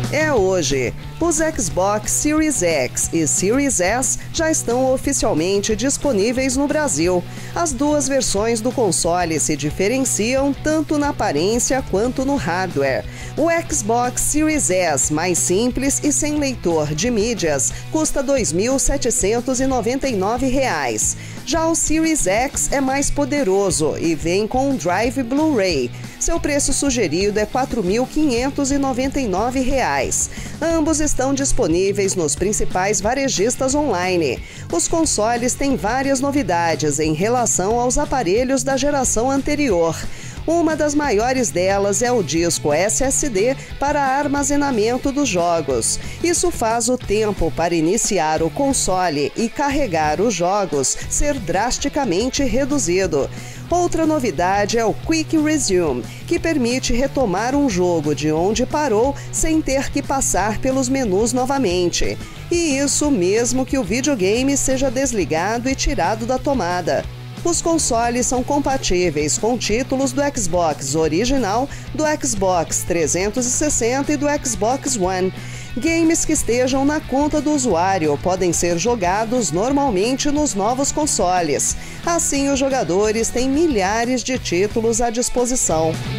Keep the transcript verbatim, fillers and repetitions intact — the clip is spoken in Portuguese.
É hoje. Os Xbox Series X e Series S já estão oficialmente disponíveis no Brasil. As duas versões do console se diferenciam tanto na aparência quanto no hardware. O Xbox Series S, mais simples e sem leitor de mídias, custa dois mil setecentos e noventa e nove reais. Já o Series X é mais poderoso e vem com um drive Blu-ray. Seu preço sugerido é quatro mil quinhentos e noventa e nove reais. Ambos estão disponíveis nos principais varejistas online. Os consoles têm várias novidades em relação aos aparelhos da geração anterior. Uma das maiores delas é o disco S S D para armazenamento dos jogos. Isso faz o tempo para iniciar o console e carregar os jogos ser drasticamente reduzido. Outra novidade é o Quick Resume, que permite retomar um jogo de onde parou sem ter que passar pelos menus novamente. E isso mesmo que o videogame seja desligado e tirado da tomada. Os consoles são compatíveis com títulos do Xbox original, do Xbox trezentos e sessenta e do Xbox One. Games que estejam na conta do usuário podem ser jogados normalmente nos novos consoles. Assim, os jogadores têm milhares de títulos à disposição.